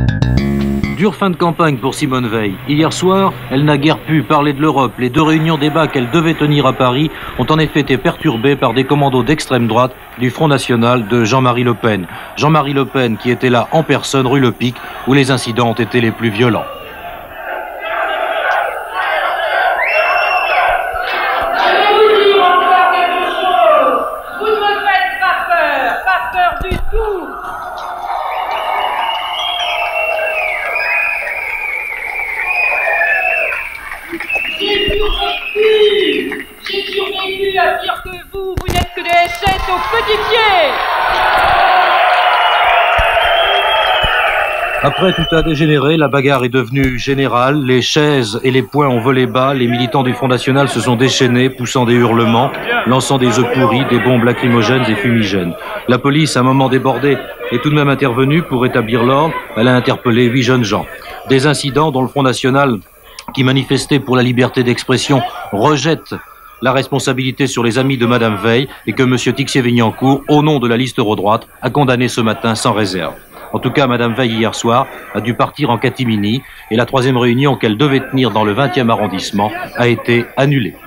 Dure fin de campagne pour Simone Veil. Hier soir, elle n'a guère pu parler de l'Europe. Les 2 réunions débat qu'elle devait tenir à Paris ont en effet été perturbées par des commandos d'extrême droite du Front National de Jean-Marie Le Pen. Jean-Marie Le Pen qui était là en personne rue Le Pic où les incidents ont été les plus violents. J'ai survécu à pire que vous, vous n'êtes que des SS au petit pied. Après, tout a dégénéré, la bagarre est devenue générale, les chaises et les poings ont volé bas, les militants du Front National se sont déchaînés, poussant des hurlements, lançant des œufs pourris, des bombes lacrymogènes et fumigènes. La police, à un moment débordée, est tout de même intervenue pour rétablir l'ordre. Elle a interpellé 8 jeunes gens. Des incidents dont le Front National, qui manifestait pour la liberté d'expression, rejette la responsabilité sur les amis de Madame Veil et que M. Tixier-Vignancourt, au nom de la liste Eurodroite, a condamné ce matin sans réserve. En tout cas, Madame Veil, hier soir, a dû partir en catimini et la 3e réunion qu'elle devait tenir dans le 20e arrondissement a été annulée.